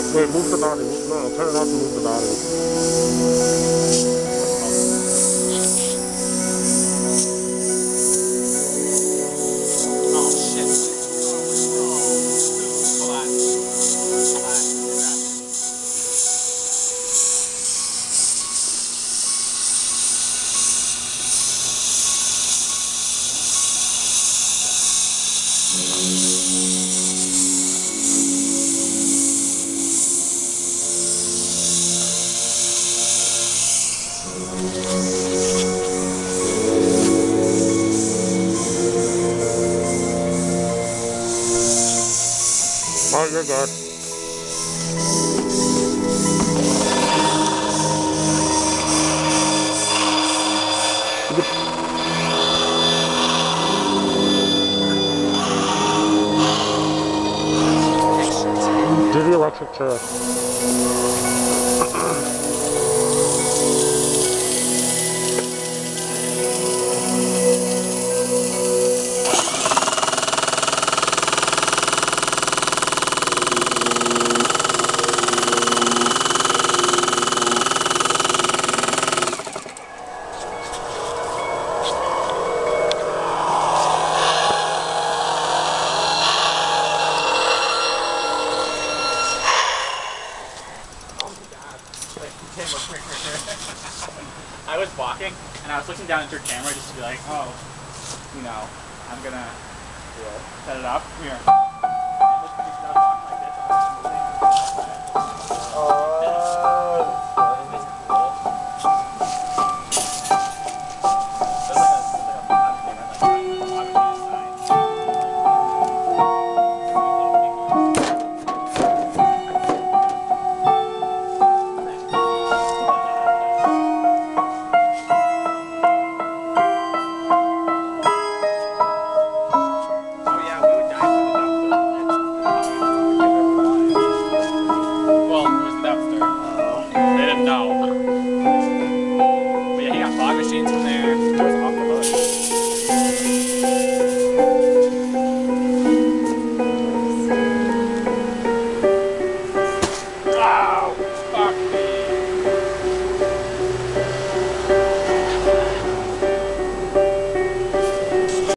Wait, move the body. No, turn it off and move the body. Oh shit. Hold on. Hold on. Oh, you're good. Do the electric chair. I was walking and I was looking down at your camera just to be like, oh, you know, I'm gonna set it up. Here.